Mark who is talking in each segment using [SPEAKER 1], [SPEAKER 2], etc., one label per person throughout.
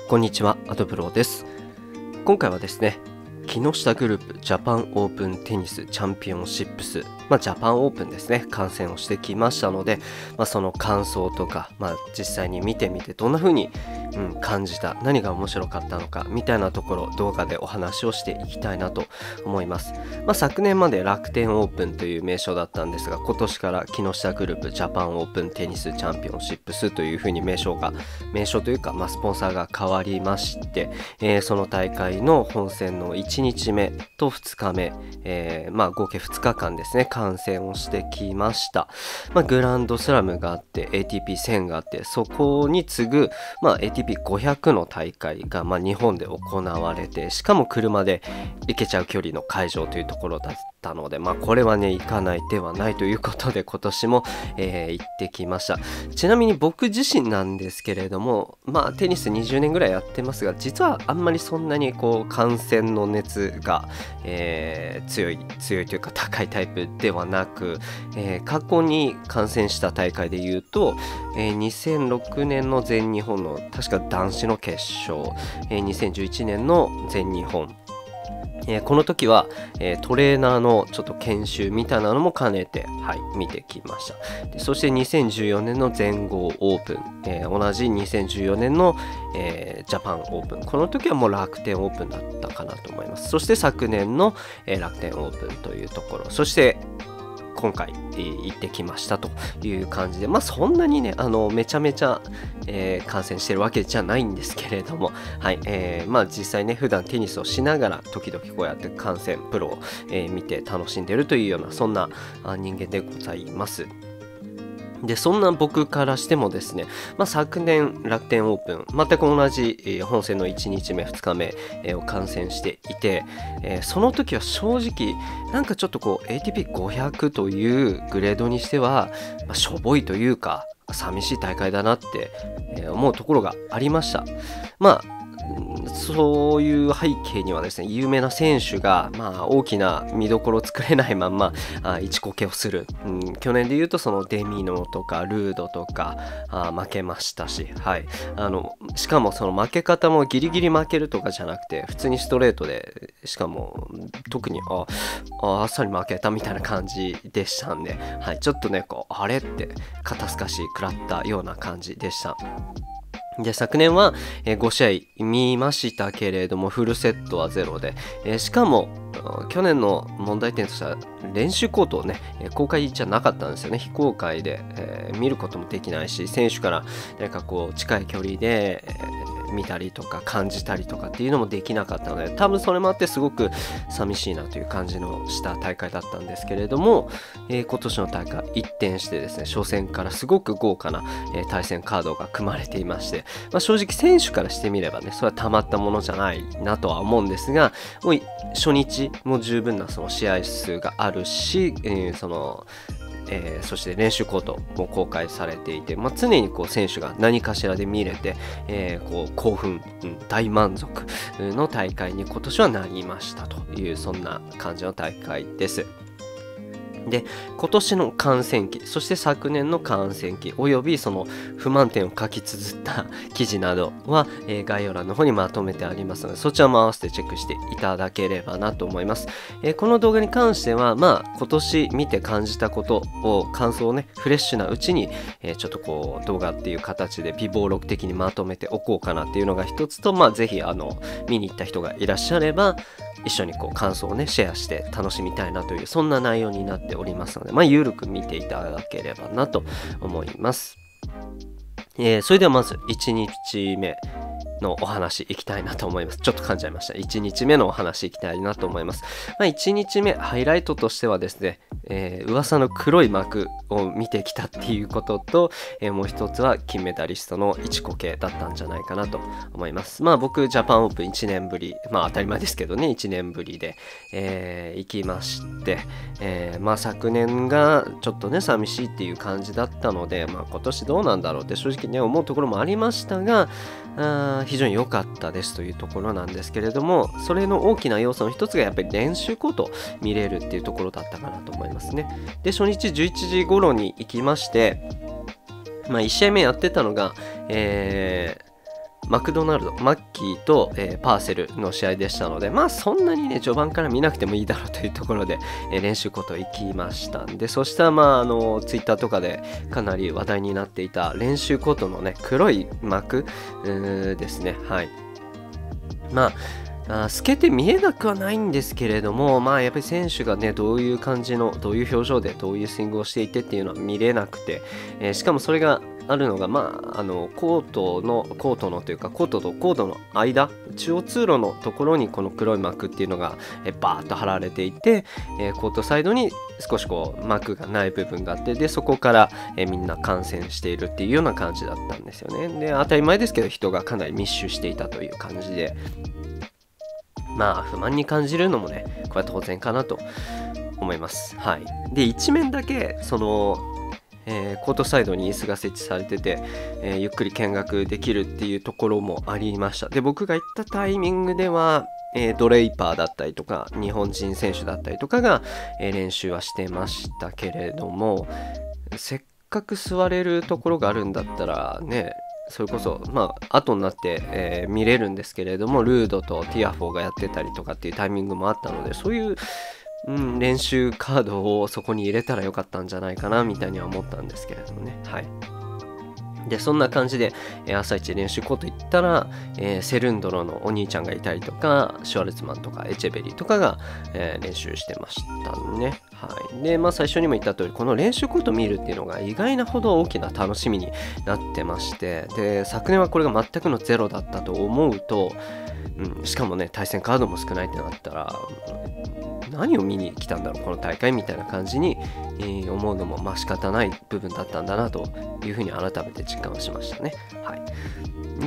[SPEAKER 1] こんにちは、アドブローです。今回はですね、木下グループジャパンオープンテニスチャンピオンシップス、ジャパンオープンですね、観戦をしてきましたので、その感想とか、実際に見てみてどんな風に、感じた、何が面白かったのかみたいなところ、動画でお話をしていきたいなと思います。昨年まで楽天オープンという名称だったんですが、今年から木下グループジャパンオープンテニスチャンピオンシップスという風に名称というか、スポンサーが変わりまして、その大会の本戦の1日目と2日目、合計2日間ですね、観戦をしてきました。グランドスラムがあって ATP1000 があって、そこに次ぐ、ATP500 の大会が、日本で行われて、しかも車で行けちゃう距離の会場というところだったので、これはね行かない手はないということで今年も、行ってきました。ちなみに僕自身なんですけれども、テニス20年ぐらいやってますが、実はあんまりそんなに観戦の熱が、強いというか高いタイプではなく、過去に観戦した大会でいうと、2006年の全日本の確か男子の決勝、2011年の全日本、この時は、トレーナーのちょっと研修みたいなのも兼ねて、見てきました。でそして2014年の全豪オープン、同じ2014年の、ジャパンオープン、この時はもう楽天オープンだったかなと思います。そして昨年の、楽天オープンというところ、そして今回行ってきましたという感じで、そんなにねめちゃめちゃ、観戦してるわけじゃないんですけれども、実際ね普段テニスをしながら時々こうやって観戦プロを、見て楽しんでるというようなそんな人間でございます。でそんな僕からしてもですね、昨年楽天オープン全く同じ、本戦の1日目2日目、を観戦していて、その時は正直なんかちょっとATP500 というグレードにしては、しょぼいというか寂しい大会だなって、思うところがありました。そういう背景にはですね、有名な選手が、大きな見どころを作れないまんま一こけをする、去年でいうとそのデミノとかルードとか負けましたし、しかもその負け方もギリギリ負けるとかじゃなくて普通にストレートで、しかも特にあっさり負けたみたいな感じでしたんで、ちょっとねあれって肩透かし食らったような感じでした。で昨年は5試合見ましたけれども、フルセットは0で、しかも去年の問題点としては練習コートをね公開じゃなかったんですよね。非公開で、見ることもできないし、選手から近い距離で、見たりとか感じたりとかっていうのもできなかったので、多分それもあってすごく寂しいなという感じのした大会だったんですけれども、今年の大会一転してですね、初戦からすごく豪華な、対戦カードが組まれていまして、正直選手からしてみればねそれはたまったものじゃないなとは思うんですが、もう初日も十分なその試合数があるし、そして練習コートも公開されていて、常に選手が何かしらで見れて、興奮、大満足の大会に今年はなりましたという、そんな感じの大会です。で今年の観戦記、そして昨年の観戦記およびその不満点を書き綴った記事などは、概要欄の方にまとめてありますので、そちらも合わせてチェックしていただければなと思います。この動画に関しては今年見て感じたことを、感想をねフレッシュなうちに、ちょっと動画っていう形で微暴録的にまとめておこうかなっていうのが一つと、ぜひ見に行った人がいらっしゃれば一緒に感想をねシェアして楽しみたいなという、そんな内容になっておりますので、ゆるく見ていただければなと思います。それではまず1日目のお話いきたいなと思います。ちょっと噛んじゃいました。1日目のお話いきたいなと思います。1日目ハイライトとしてはですね、噂の黒い幕を見てきたっていうことと、もう一つは金メダリストのイチコケだったんじゃないかなと思います。僕ジャパンオープン1年ぶり、当たり前ですけどね1年ぶりで、行きまして、昨年がちょっとね寂しいっていう感じだったので、今年どうなんだろうって正直ね思うところもありましたが、非常に良かったですというところなんですけれども、それの大きな要素の一つがやっぱり練習コート見れるっていうところだったかなと思いますね。で初日11時頃に行きまして、1試合目やってたのが、 マクドナルド、マッキーと、パーセルの試合でしたので、まあそんなにね、序盤から見なくてもいいだろうというところで、練習コート行きましたんで、そしたらまあツイッターとかでかなり話題になっていた練習コートのね、黒い幕ですね。はい。まあ透けて見えなくはないんですけれども、まあやっぱり選手がね、どういう感じの、どういう表情でどういうスイングをしていてっていうのは見れなくて、しかもそれがあるのが、まあ、コートのというか、コートとコートの間、中央通路のところにこの黒い幕っていうのがバーッと貼られていて、コートサイドに少しこう幕がない部分があって、でそこからみんな観戦しているっていうような感じだったんですよね。で当たり前ですけど、人がかなり密集していたという感じで、まあ不満に感じるのもね、これは当然かなと思います。はい。で一面だけそのコートサイドに椅子が設置されてて、ゆっくり見学できるっていうところもありました。で僕が行ったタイミングでは、ドレイパーだったりとか日本人選手だったりとかが、練習はしてましたけれども、せっかく座れるところがあるんだったらね、それこそまあ後になって、見れるんですけれども、ルードとティアフォーがやってたりとかっていうタイミングもあったので、そういう練習カードをそこに入れたらよかったんじゃないかなみたいには思ったんですけれどもね。はい。でそんな感じで、朝一練習コート行ったら、セルンドロのお兄ちゃんがいたりとか、シュワルツマンとかエチェベリとかが、練習してましたね。はい。でまあ最初にも言った通り、この練習コート見るっていうのが意外なほど大きな楽しみになってまして、で昨年はこれが全くのゼロだったと思うと、しかもね対戦カードも少ないってなったら、何を見に来たんだろうこの大会みたいな感じに、思うのもまあ仕方ない部分だったんだなというふうに改めて実感をしましたね。はい。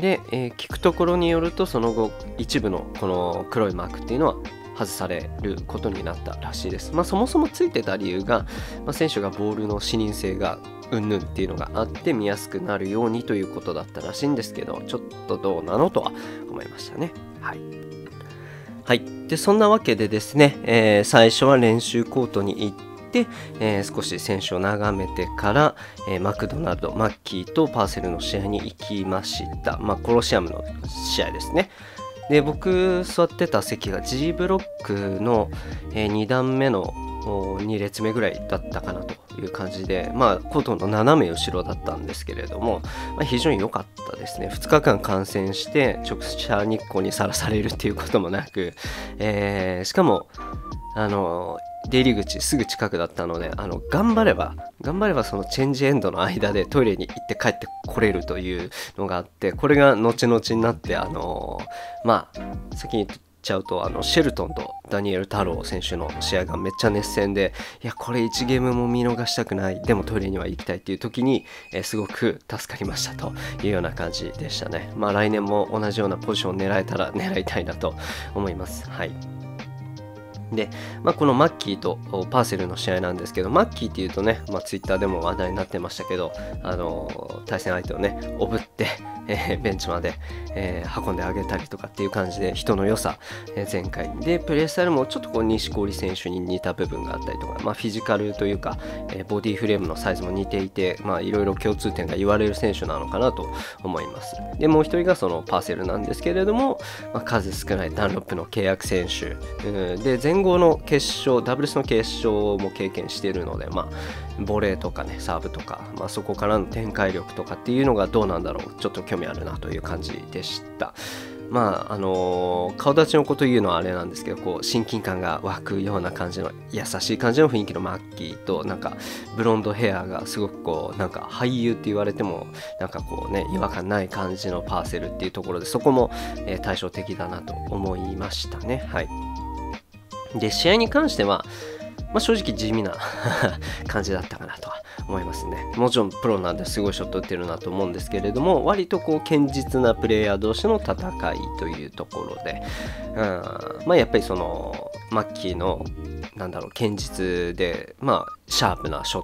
[SPEAKER 1] で、聞くところによると、その後一部のこの黒いマークっていうのは外されることになったらしいです。まあそもそもついてた理由が、選手がボールの視認性がうんぬんっていうのがあって見やすくなるようにということだったらしいんですけど、ちょっとどうなのとは思いましたね。はい。はい、でそんなわけでですね、最初は練習コートに行って、少し選手を眺めてから、マクドナルド、マッキーとパーセルの試合に行きました。コロシアムの試合ですね。で僕座ってた席が G ブロックの、2段目の2列目ぐらいだったかなという感じで、コートの斜め後ろだったんですけれども、非常に良かったですね。2日間観戦して直射日光にさらされるっていうこともなく、しかも出入り口すぐ近くだったので、頑張ればそのチェンジエンドの間でトイレに行って帰ってこれるというのがあって、これが後々になって先に言っちゃうと、シェルトンとダニエル太郎選手の試合がめっちゃ熱戦で、いやこれ1ゲームも見逃したくない、でもトイレには行きたいっていう時に、すごく助かりましたというような感じでしたね。来年も同じようなポジションを狙えたら狙いたいなと思います。はい。で、このマッキーとパーセルの試合なんですけど、マッキーっていうとね、ツイッターでも話題になってましたけど、対戦相手をねおぶってベンチまで、運んであげたりとかっていう感じで人の良さ、全開でプレースタイルもちょっとこう錦織選手に似た部分があったりとか、フィジカルというか、ボディフレームのサイズも似ていて、いろいろ共通点が言われる選手なのかなと思います。でもう一人がそのパーセルなんですけれども、数少ないダンロップの契約選手、で前後の決勝、ダブルスの決勝も経験しているので、ボレーとかねサーブとか、そこからの展開力とかっていうのがどうなんだろう、ちょっと興味あるなという感じでした。顔立ちのこと言うのはあれなんですけど、こう親近感が湧くような感じの優しい感じの雰囲気のマッキーと、なんかブロンドヘアがすごくこうなんか俳優って言われてもなんかこうね違和感ない感じのパーセルっていうところで、そこも、対照的だなと思いましたね。はい。で試合に関しては、正直地味な感じだったかなとは思いますね。もちろんプロなんですごいショット打ってるなと思うんですけれども、割とこう堅実なプレイヤー同士の戦いというところで、やっぱりそのマッキーの堅実でシャープなショット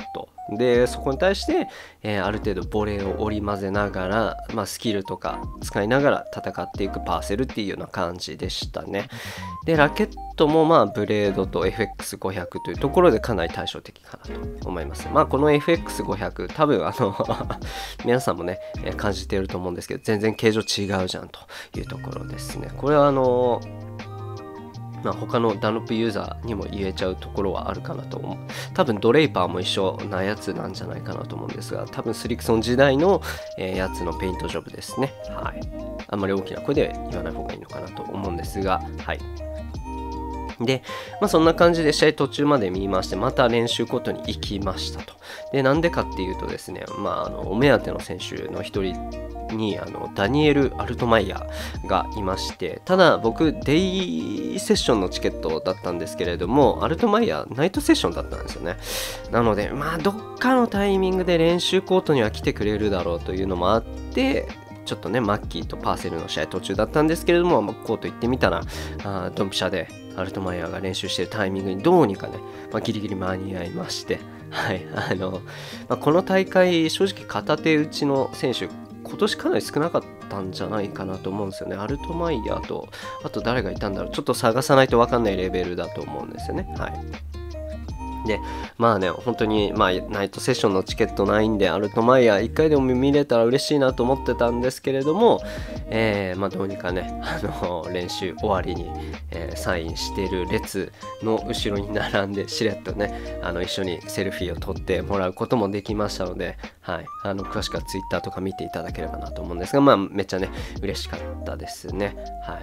[SPEAKER 1] でそこに対して、ある程度ボレーを織り交ぜながら、スキルとか使いながら戦っていくパーセルっていうような感じでしたね。でラケットもブレードと FX500 というところでかなり対照的かなと思います。この FX500 多分皆さんもね感じていると思うんですけど、全然形状違うじゃんというところですね。これは他のダンロップユーザーにも言えちゃうところはあるかなと思う。多分ドレイパーも一緒なやつなんじゃないかなと思うんですが、多分スリクソン時代の、やつのペイントジョブですね。はい。あんまり大きな声で言わない方がいいのかなと思うんですが、はい。で、そんな感じで試合途中まで見まして、また練習コートに行きましたと。で、なんでかっていうとですね、お目当ての選手の一人にダニエル・アルトマイヤーがいまして、ただ僕デイセッションのチケットだったんですけれども、アルトマイヤーナイトセッションだったんですよね。なのでどっかのタイミングで練習コートには来てくれるだろうというのもあって、ちょっとねマッキーとパーセルの試合途中だったんですけれども、コート行ってみたらドンピシャでアルトマイヤーが練習しているタイミングにどうにかね、ギリギリ間に合いまして、はい、この大会正直片手打ちの選手今年かなり少なかったんじゃないかなと思うんですよね。アルトマイヤーとあと誰がいたんだろう、ちょっと探さないと分かんないレベルだと思うんですよね。はい。で本当にナイトセッションのチケットないんでアルトマイヤー1回でも見れたら嬉しいなと思ってたんですけれども、どうにかね練習終わりに、サインしてる列の後ろに並んでしれっとね一緒にセルフィーを撮ってもらうこともできましたので、はい、詳しくはツイッターとか見ていただければなと思うんですが、めっちゃね嬉しかったですね。はい。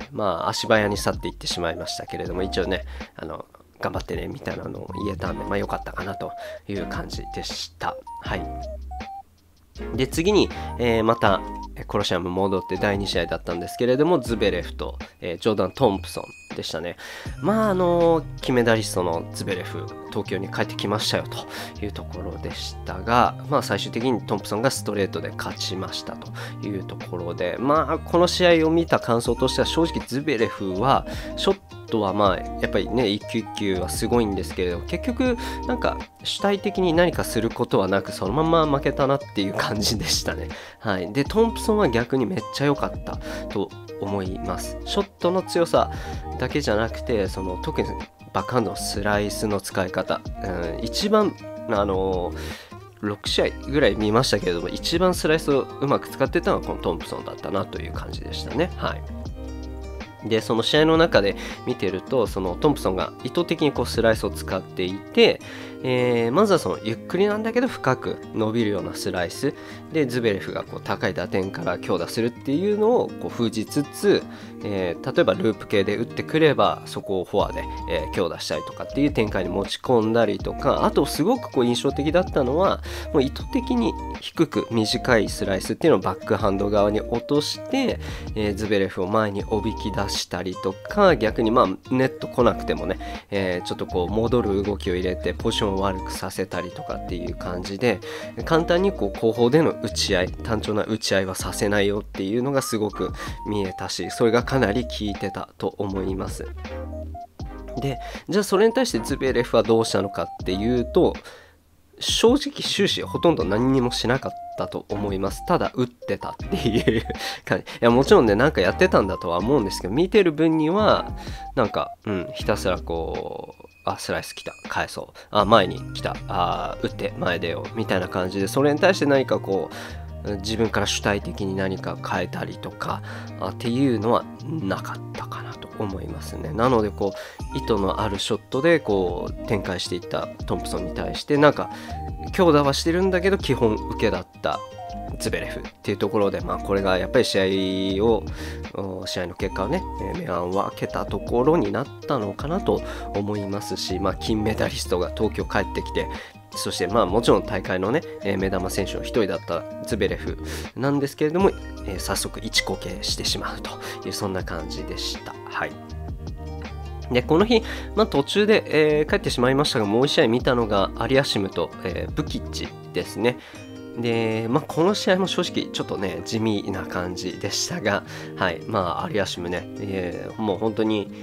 [SPEAKER 1] 足早に去っていってしまいましたけれども、一応ね頑張ってねみたいなのを言えたんで良かったかなという感じでした。はい。で次に、またコロシアム戻って第2試合だったんですけれども、ズベレフと、ジョーダン・トンプソンでしたね。金メダリストのズベレフ東京に帰ってきましたよというところでしたが、最終的にトンプソンがストレートで勝ちましたというところで、この試合を見た感想としては正直ズベレフはショットはやっぱりね一球一球はすごいんですけれど、結局主体的に何かすることはなくそのまま負けたなっていう感じでしたね。はい。でトンプソンは逆にめっちゃ良かったと思います。ショットの強さだけじゃなくて、特にバックハンドのスライスの使い方、一番6試合ぐらい見ましたけれども、一番スライスをうまく使ってたのはこのトンプソンだったなという感じでしたね。はい。でその試合の中で見てると、そのトンプソンが意図的にスライスを使っていて、まずはゆっくりなんだけど深く伸びるようなスライスで、ズベレフが高い打点から強打するっていうのを封じつつ、例えばループ系で打ってくればそこをフォアで、強打したりとかっていう展開に持ち込んだりとか、あとすごく印象的だったのはもう意図的に低く短いスライスっていうのをバックハンド側に落として、ズベレフを前におびき出したりとか、逆にネット来なくてもね、ちょっと戻る動きを入れてポジションを悪くさせたりとかっていう感じで、簡単に後方での打ち合い、単調な打ち合いはさせないよっていうのがすごく見えたし、それがかなり効いてたと思います。でじゃあそれに対してズベレフはどうしたのかっていうと、正直終始ほとんど何にもしなかったと思います。ただ打ってたっていう感じ。いやもちろんねやってたんだとは思うんですけど、見てる分にはひたすらスライス来た返そう、前に来た、打って前出ようみたいな感じで、それに対して何か自分から主体的に何か変えたりとかっていうのはなかったかなと思いますね。なので意図のあるショットで展開していったトンプソンに対して強打はしてるんだけど基本受けだったズベレフっていうところで、これがやっぱり試合の結果をね明暗を分けたところになったのかなと思いますし、金メダリストが東京帰ってきて、そしてもちろん大会のね目玉選手の一人だったズベレフなんですけれども、早速1こけしてしまうというそんな感じでした。はい。でこの日、途中で、帰ってしまいましたが、もう1試合見たのがアリアシムと、ブキッチですね。でこの試合も正直ちょっとね地味な感じでしたが、はい、アリアシムね、もう本当に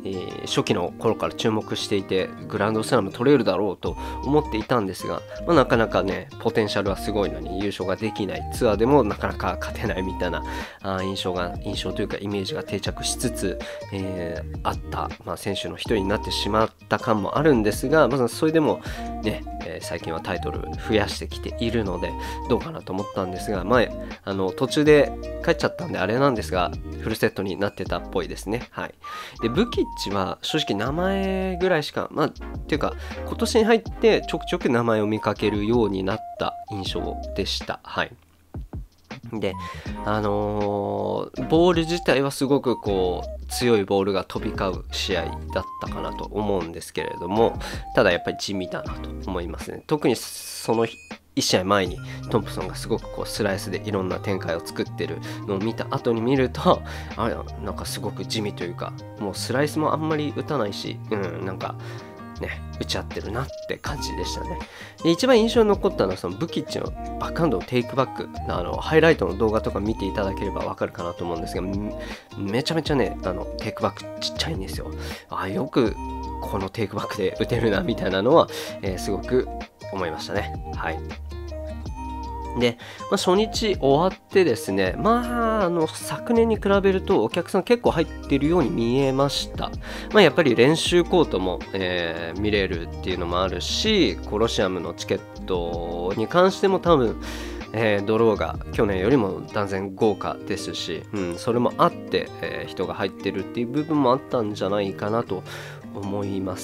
[SPEAKER 1] 初期の頃から注目していてグランドスラム取れるだろうと思っていたんですが、なかなかねポテンシャルはすごいのに優勝ができない、ツアーでもなかなか勝てないみたいな印象というかイメージが定着しつつ、あった、選手の一人になってしまった感もあるんですが、それでもね、最近はタイトル増やしてきているのでどうかなと思ったんですが、途中で帰っちゃったんであれなんですがフルセットになってたっぽいですね。はい。でブキッチは正直名前ぐらいしかっていうか今年に入ってちょくちょく名前を見かけるようになった印象でした。はい。でボール自体はすごく強いボールが飛び交う試合だったかなと思うんですけれども、ただやっぱり地味だなと思いますね。特にその1試合前にトンプソンがすごくスライスでいろんな展開を作ってるのを見た後に見ると、あれなんかすごく地味というか、もうスライスもあんまり打たないし、なんかね打ち合ってるなって感じでしたね。で一番印象に残ったのはそのブキッチのバックハンドのテイクバック、ハイライトの動画とか見ていただければわかるかなと思うんですが、めちゃめちゃねテイクバックちっちゃいんですよ。よくこのテイクバックで打てるなみたいなのは、すごく思いましたね。はい。で、初日終わってですね、昨年に比べるとお客さん結構入ってるように見えました。やっぱり練習コートも、見れるっていうのもあるし、コロシアムのチケットに関しても多分、ドローが去年よりも断然豪華ですし、それもあって、人が入ってるっていう部分もあったんじゃないかなと思います。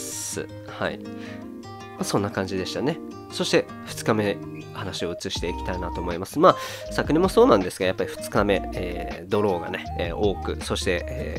[SPEAKER 1] はい。そんな感じでしたね。そして2日目話を移していきたいなと思います。昨年もそうなんですがやっぱり2日目、ドローがね、多く、そして、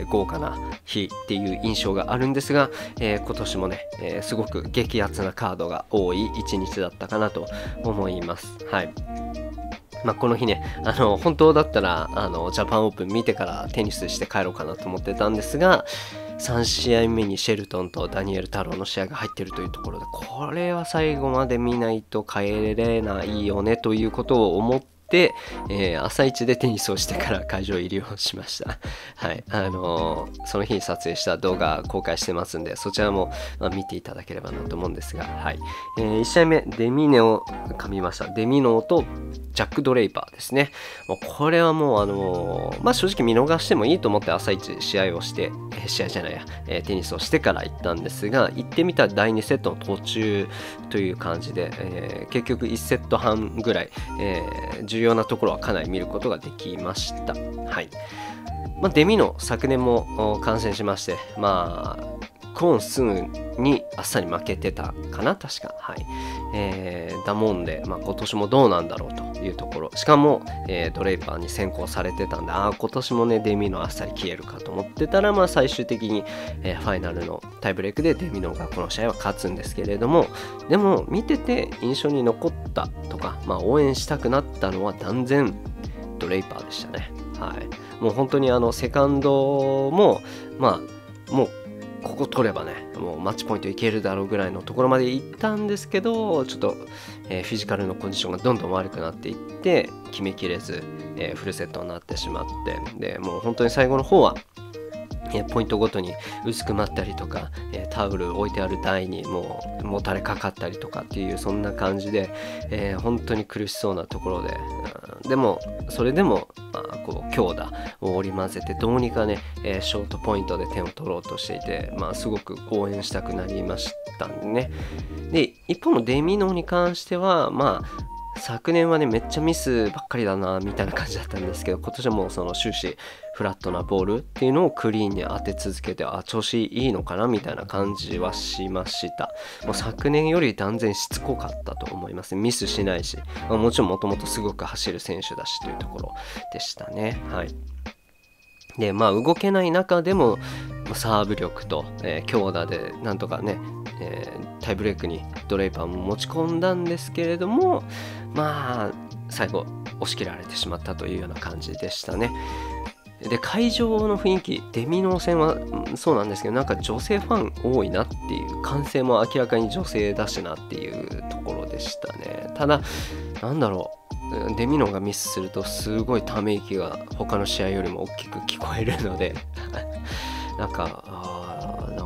[SPEAKER 1] 豪華な日っていう印象があるんですが、今年もね、すごく激アツなカードが多い1日だったかなと思います。はい。この日ね、本当だったらジャパンオープン見てからテニスして帰ろうかなと思ってたんですが、3試合目にシェルトンとダニエル太郎の試合が入っているというところで、これは最後まで見ないと帰れないよねということを思って、朝一でテニスをしてから会場入りをしました。はい。その日に撮影した動画公開してますんで、そちらも、見ていただければなと思うんですが、はい。1試合目、デミネを噛みました。デミノーとジャック・ドレイパーですね。これはもう、正直見逃してもいいと思って朝一試合をして、テニスをしてから行ったんですが、行ってみたら第2セットの途中という感じで、結局1セット半ぐらい、重要なところはかなり見ることができました。はい。デミノ昨年も観戦しまして、クオンスンにあっさり負けてたかな確か。はい。だもんで、今年もどうなんだろうというところ、しかも、ドレイパーに先行されてたんで、今年もねデミノあっさり消えるかと思ってたら、最終的に、ファイナルのタイブレークでデミノがこの試合は勝つんですけれども、でも見てて印象に残ったとか、応援したくなったのは断然ドレイパーでしたね。はい。もう本当にセカンドももうここ取ればねもうマッチポイントいけるだろうぐらいのところまで行ったんですけど、ちょっと、フィジカルのコンディションがどんどん悪くなっていって決めきれず、フルセットになってしまって、でもう本当に最後の方はポイントごとに薄くなったりとか、タオル置いてある台にもうもたれかかったりとかっていうそんな感じで、本当に苦しそうなところで、でもそれでも強打を織り交ぜてどうにかね、ショートポイントで点を取ろうとしていて、すごく応援したくなりましたね。で一方のデミノに関しては昨年はねめっちゃミスばっかりだなみたいな感じだったんですけど、今年はもうその終始フラットなボールっていうのをクリーンに当て続けて、調子いいのかなみたいな感じはしました。もう昨年より断然しつこかったと思います。ミスしないし、もちろんもともとすごく走る選手だしというところでしたね。はい。で動けない中でもサーブ力と、強打でなんとかね、タイブレークにドレイパーも持ち込んだんですけれども、最後押し切られてしまったというような感じでしたね。で会場の雰囲気、デミノ戦はそうなんですけど、なんか女性ファン多いなっていう、歓声も明らかに女性だしなっていうところでしたね。ただなんだろう、デミノがミスするとすごいため息が他の試合よりも大きく聞こえるのでなんか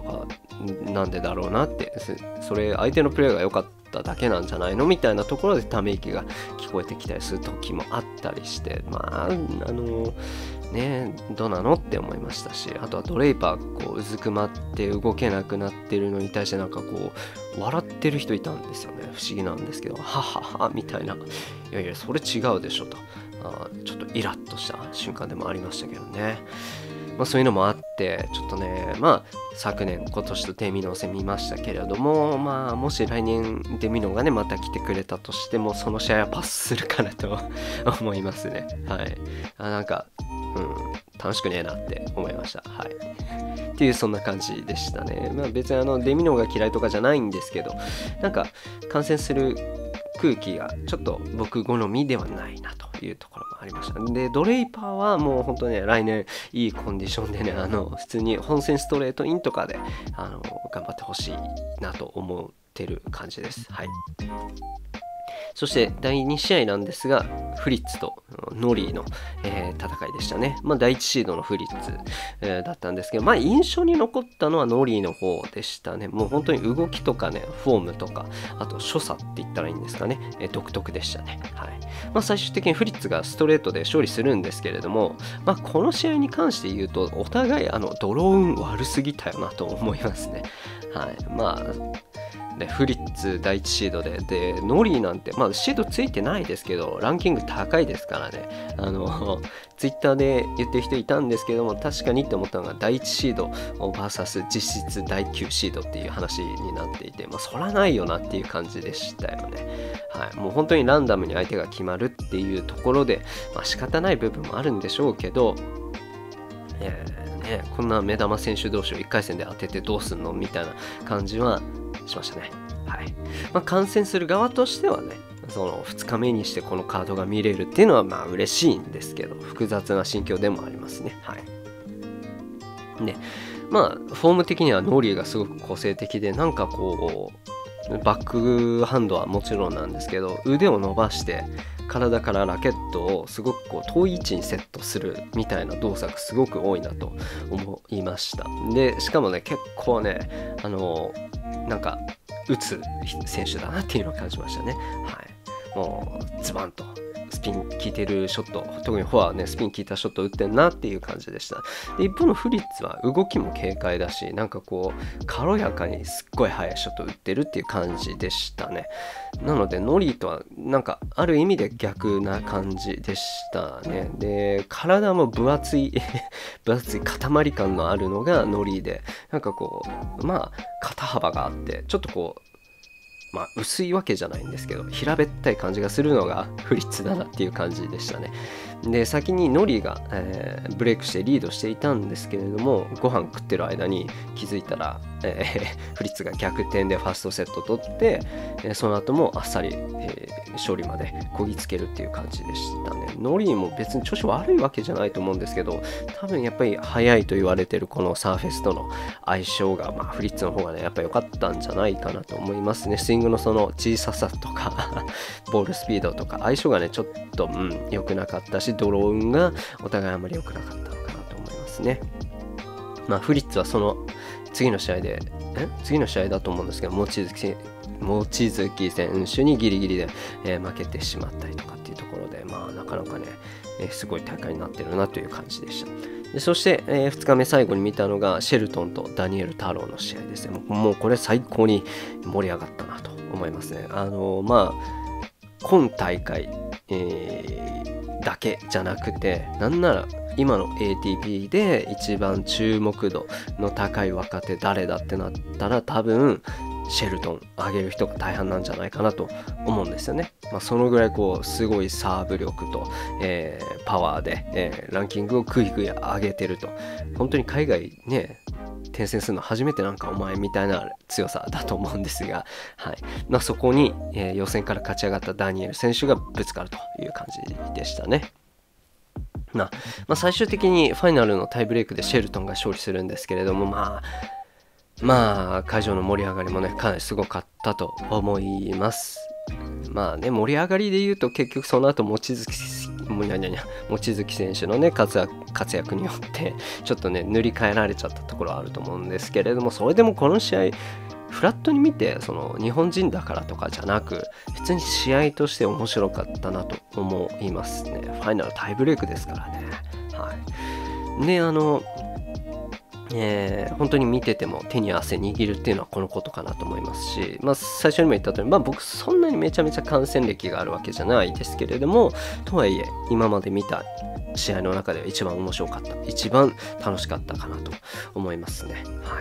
[SPEAKER 1] なんでだろうなって、それ相手のプレーが良かっただけなんじゃないのみたいなところでため息が聞こえてきたりする時もあったりして、どうなのって思いましたし、あとはドレイパーうずくまって動けなくなってるのに対して笑ってる人いたんですよね。不思議なんですけど、はははみたいな、いやいやそれ違うでしょと、ちょっとイラッとした瞬間でもありましたけどね。そういうのもあってちょっとね、昨年今年とデミノ戦見ましたけれども、もし来年デミノがねまた来てくれたとしても、その試合はパスするかなと思いますね。はい。楽しくねえなって思いました。はい。っていうそんな感じでしたね。別にデミノが嫌いとかじゃないんですけど、観戦する空気がちょっと僕好みではないなというところもありました。で、ドレイパーはもう本当ね、来年いいコンディションでね、普通に本戦ストレートインとかで頑張ってほしいなと思ってる感じです。はい。そして第2試合なんですが、フリッツとノリーの、戦いでしたね。第1シードのフリッツ、だったんですけど、印象に残ったのはノリーの方でしたね。もう本当に動きとかね、フォームとか、あと所作って言ったらいいんですかね、独特でしたね。はい。最終的にフリッツがストレートで勝利するんですけれども、この試合に関して言うと、お互いドローン悪すぎたよなと思いますね。はい。でフリッツ第1シードでノリーなんて、シードついてないですけどランキング高いですからね。ツイッターで言ってる人いたんですけども、確かにって思ったのが第1シード VS 実質第9シードっていう話になっていて、そらないよなっていう感じでしたよね。はい、もう本当にランダムに相手が決まるっていうところで、仕方ない部分もあるんでしょうけど、こんな目玉選手同士を1回戦で当ててどうすんのみたいな感じはしましたね。はい。観戦する側としてはね、その2日目にしてこのカードが見れるっていうのは嬉しいんですけど、複雑な心境でもありますね。はい。で、フォーム的にはノーリーがすごく個性的で、バックハンドはもちろんなんですけど、腕を伸ばして体からラケットをすごく遠い位置にセットするみたいな動作がすごく多いなと思いました。でしかもね、結構ね打つ選手だなっていうのを感じましたね。はい。もうズバンとスピン効いてるショット、特にフォアはねスピン効いたショット打ってんなっていう感じでした。で一方のフリッツは動きも軽快だし、軽やかにすっごい速いショット打ってるっていう感じでしたね。なのでノリーとはある意味で逆な感じでしたね。で体も分厚い塊感のあるのがノリーで、肩幅があってちょっと薄いわけじゃないんですけど平べったい感じがするのがフリッツだなっていう感じでしたね。で先にノリが、ブレイクしてリードしていたんですけれども、ご飯食ってる間に気づいたら、フリッツが逆転でファーストセット取って、その後もあっさり、勝利までこぎつけるっていう感じでしたね。ノリも別に調子悪いわけじゃないと思うんですけど、多分やっぱり速いと言われてるこのサーフェスとの相性が、フリッツの方がねやっぱ良かったんじゃないかなと思いますね。スイングのその小ささとかボールスピードとか相性がねちょっと良くなかったし、ドローンがお互いあまり良くなかったのかなと思いますね。フリッツはその次の試合だと思うんですけど、望月選手にギリギリで、負けてしまったりとかっていうところで、なかなかね、すごい大会になってるなという感じでした。でそして、2日目最後に見たのがシェルトンとダニエル太郎の試合ですね。もうこれ最高に盛り上がったなと思いますね。今大会、だけじゃなくて、なんなら今の ATP で一番注目度の高い若手誰だってなったら、多分シェルトン上げる人が大半なんじゃないかなと思うんですよね。そのぐらいすごいサーブ力と、パワーで、ランキングをグイグイ上げてると。本当に海外ね転戦するの初めてお前みたいな強さだと思うんですが、はい。そこに、予選から勝ち上がったダニエル選手がぶつかるという感じでしたね。最終的にファイナルのタイブレイクでシェルトンが勝利するんですけれども、会場の盛り上がりもねかなりすごかったと思います。盛り上がりで言うと結局その後望月望月選手のね活躍によってちょっとね塗り替えられちゃったところはあると思うんですけれども、それでもこの試合フラットに見て、その日本人だからとかじゃなく、普通に試合として面白かったなと思いますね。ファイナルタイブレークですからね。はい。で、本当に見てても手に汗握るっていうのはこのことかなと思いますし、最初にも言った通り、僕そんなにめちゃめちゃ観戦歴があるわけじゃないですけれども、とはいえ今まで見た試合の中では一番面白かった、一番楽しかったかなと思いますね。はい。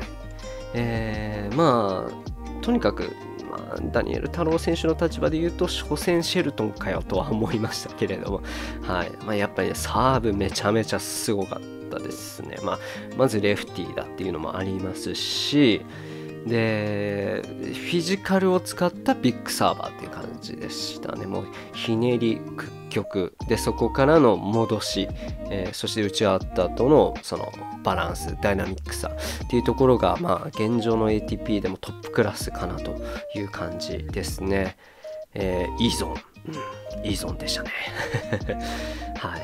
[SPEAKER 1] とにかく、ダニエル太郎選手の立場で言うと、初戦シェルトンかよとは思いましたけれども、はい。やっぱり、ね、サーブめちゃめちゃすごかったですね。まずレフティーだっていうのもありますし、でフィジカルを使ったビッグサーバーっていう感じでしたね。もうひねり屈曲で、そこからの戻し、そして打ち合った後のそのバランス、ダイナミックさっていうところが、現状の ATP でもトップクラスかなという感じですね。いいゾーン、いいゾーンでしたね。はい。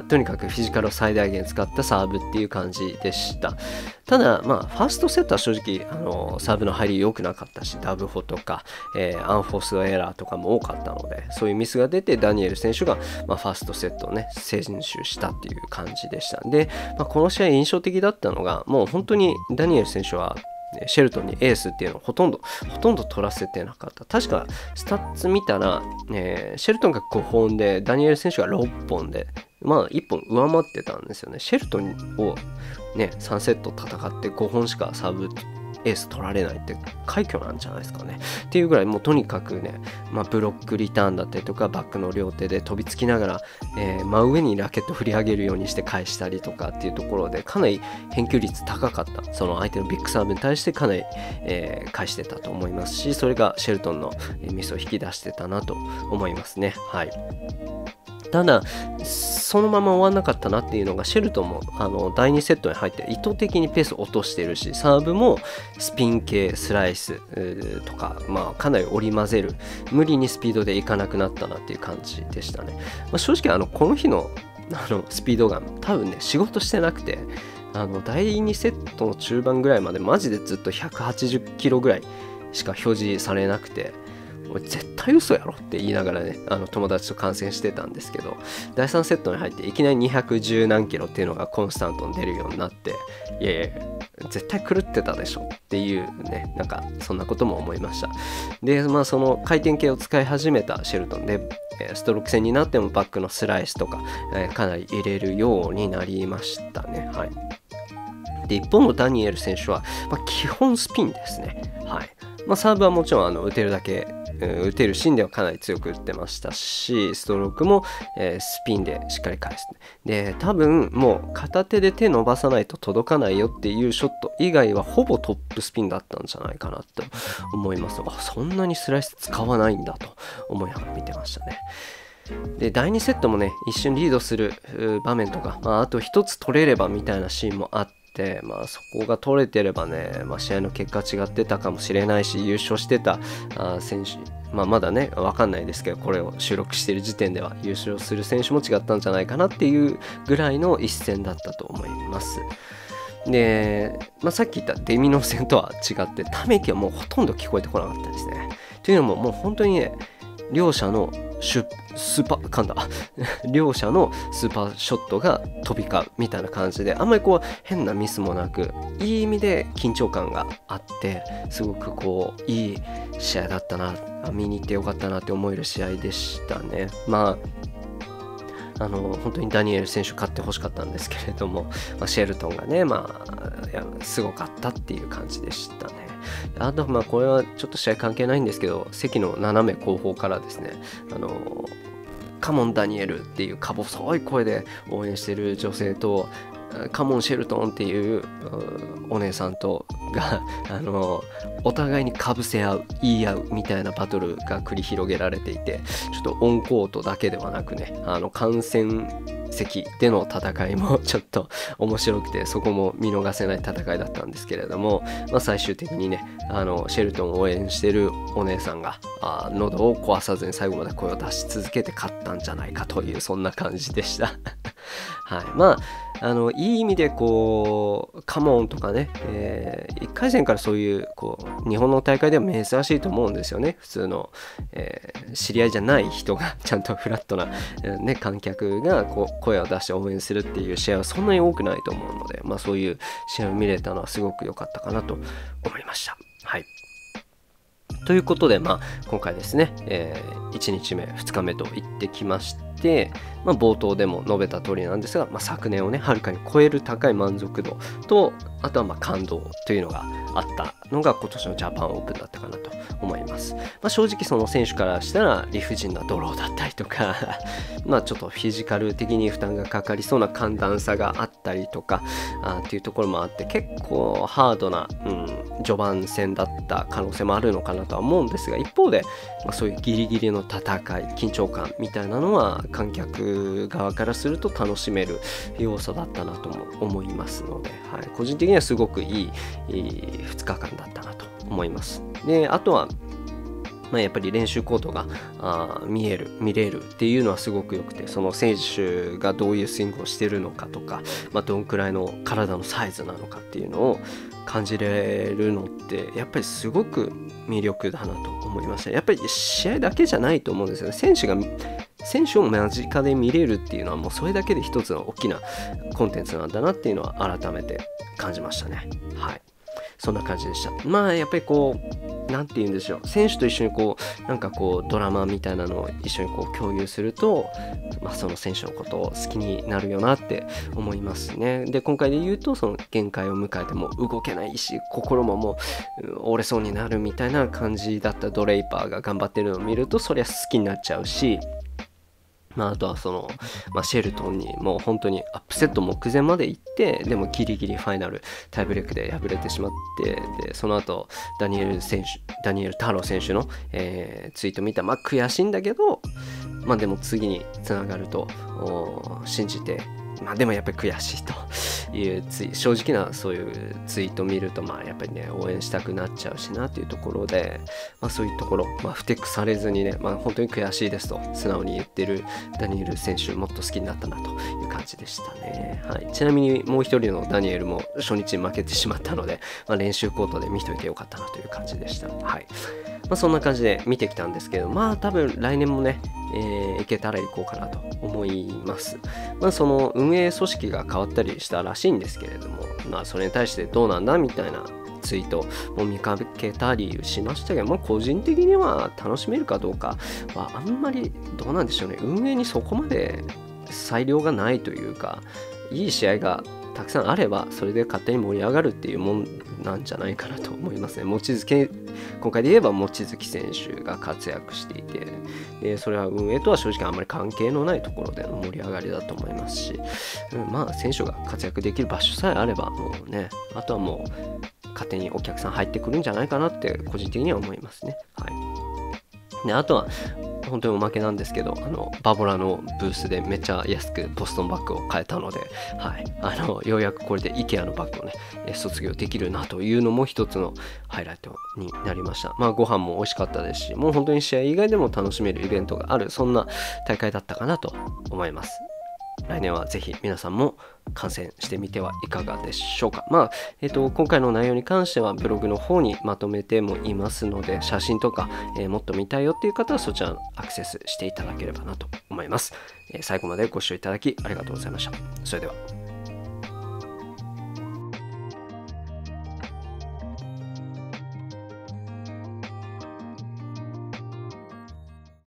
[SPEAKER 1] とにかくフィジカルを最大限使ったサーブっていう感じでした。ただ、ファーストセットは正直、サーブの入り良くなかったし、ダブホとか、アンフォースドエラーとかも多かったので、そういうミスが出て、ダニエル選手が、ファーストセットをね、先取したっていう感じでした。で、この試合印象的だったのが、もう本当にダニエル選手は、シェルトンにエースっていうのをほとんど取らせてなかった。確かスタッツ見たら、シェルトンが5本でダニエル選手が6本で、1本上回ってたんですよね。シェルトンを、3セット戦って5本しかサーブエース取られないって快挙なんじゃないですかね。っていうぐらい、もうとにかくね、ブロックリターンだったりとかバックの両手で飛びつきながら、真上にラケット振り上げるようにして返したりとかっていうところで、かなり返球率高かった。その相手のビッグサーブに対してかなり、返してたと思いますし、それがシェルトンのミスを引き出してたなと思いますね。はい。ただそのまま終わんなかったなっていうのが、シェルトンも第2セットに入って意図的にペースを落としてるし、サーブもスピン系スライスとか、かなり織り交ぜる、無理にスピードでいかなくなったなっていう感じでしたね。正直この日のスピードガン多分ね仕事してなくて、第2セットの中盤ぐらいまでマジでずっと180キロぐらいしか表示されなくて、絶対嘘やろって言いながらね、友達と観戦してたんですけど、第3セットに入っていきなり210何キロっていうのがコンスタントに出るようになって、いやいや絶対狂ってたでしょっていうね、なんかそんなことも思いました。で、その回転系を使い始めたシェルトンで、ストローク戦になってもバックのスライスとか、かなり入れるようになりましたね。はい。で、一方のダニエル選手は、基本スピンですね。はい。サーブはもちろん打てるだけ打てるシーンではかなり強く打ってましたし、ストロークも、スピンでしっかり返す。で、多分もう片手で手伸ばさないと届かないよっていうショット以外はほぼトップスピンだったんじゃないかなと思います。そんなにスライス使わないんだと思いながら見てましたね。で、第2セットもね、一瞬リードする場面とか、あと一つ取れればみたいなシーンもあって、そこが取れてればね、試合の結果違ってたかもしれないし、優勝してた選手、まだね分かんないですけど、これを収録している時点では優勝する選手も違ったんじゃないかなっていうぐらいの一戦だったと思います。で、さっき言ったデミノ戦とは違って、ため息はもうほとんど聞こえてこなかったですね。というのも、もう本当にね、両者の両者のスーパーショットが飛び交うみたいな感じで、あんまり変なミスもなく、いい意味で緊張感があって、すごくいい試合だったな、見に行ってよかったなって思える試合でしたね。本当にダニエル選手勝ってほしかったんですけれども、シェルトンがね、すごかったっていう感じでしたね。あと、これはちょっと試合関係ないんですけど、席の斜め後方からですね、カモンダニエルっていうか細い声で応援してる女性と、カモンシェルトンっていうお姉さんとがお互いにかぶせ合う、言い合うみたいなバトルが繰り広げられていて、ちょっとオンコートだけではなくね、観戦席での戦いもちょっと面白くて、そこも見逃せない戦いだったんですけれども、最終的にねシェルトンを応援してるお姉さんが喉を壊さずに最後まで声を出し続けて勝ったんじゃないかという、そんな感じでしたはい、いい意味でこうカモンとかね、1回戦からそういう日本の大会では珍しいと思うんですよね。普通の、知り合いじゃない人がちゃんとフラットな、観客が声を出して応援するっていう試合はそんなに多くないと思うので、そういう試合を見れたのはすごく良かったかなと思いました。はい、ということで、今回ですね、1日目2日目と行ってきまして、冒頭でも述べた通りなんですが、昨年をねはるかに超える高い満足度と、あとは感動というのがあったのが今年のジャパンオープンだったかなと思います。正直その選手からしたら理不尽なドローだったりとかちょっとフィジカル的に負担がかかりそうな寒暖差があったりとかっていうところもあって、結構ハードな、序盤戦だった可能性もあるのかなとは思うんですが、一方で、そういうギリギリの戦い、緊張感みたいなのは観客側からすると楽しめる要素だったなとも思いますので、個人的にはすごくいい2日間だったなと思います。で、あとはやっぱり練習コートが見れるっていうのはすごく良くて、その選手がどういうスイングをしているのかとか、どんくらいの体のサイズなのかっていうのを感じれるのってやっぱりすごく魅力だなと思いました。やっぱり試合だけじゃないと思うんですよね。選手を間近で見れるっていうのはもうそれだけで一つの大きなコンテンツなんだなっていうのは改めて感じましたね。はい、そんな感じでした。やっぱりなんて言うんでしょう、選手と一緒にドラマみたいなのを一緒に共有すると、その選手のことを好きになるよなって思いますね。で、今回で言うとその限界を迎えても動けないし、心ももう折れそうになるみたいな感じだったドレイパーが頑張ってるのを見ると、そりゃ好きになっちゃうし、あとはシェルトンにもう本当にアップセット目前まで行って、でもギリギリファイナルタイブレークで敗れてしまって、でその後ダニエル太郎選手の、ツイート見た。悔しいんだけど、でも次につながると信じて、でもやっぱり悔しいという正直なそういうツイートを見ると、やっぱりね応援したくなっちゃうしなというところで、そういうところ、ふてくされずにね、本当に悔しいですと素直に言ってるダニエル選手、もっと好きになったなという感じでしたね。はい、ちなみにもう一人のダニエルも初日負けてしまったので、練習コートで見といてよかったなという感じでした。はい、そんな感じで見てきたんですけど、多分来年もね、いけたら行こうかなと思います。その運営組織が変わったりしたらしいんですけれども、それに対してどうなんだみたいなツイートも見かけたりしましたけど、個人的には楽しめるかどうかはあんまりどうなんでしょうね。運営にそこまで裁量がないというか、いい試合がたくさんあればそれで勝手に盛り上がるっていうもんなんじゃないかなと思いますね。今回で言えば望月選手が活躍していて、でそれは運営とは正直あんまり関係のないところでの盛り上がりだと思いますし、選手が活躍できる場所さえあればもうね、あとはもう勝手にお客さん入ってくるんじゃないかなって個人的には思いますね。はい、であとは本当におまけなんですけど、バボラのブースでめっちゃ安くボストンバッグを買えたので、ようやくこれで IKEA のバッグをね卒業できるなというのも一つのハイライトになりました。ご飯も美味しかったですし、もう本当に試合以外でも楽しめるイベントがある、そんな大会だったかなと思います。来年はぜひ皆さんも観戦してみてはいかがでしょうか。今回の内容に関してはブログの方にまとめてもいますので、写真とか、もっと見たいよっていう方はそちらアクセスしていただければなと思います。最後までご視聴いただきありがとうございました。それでは。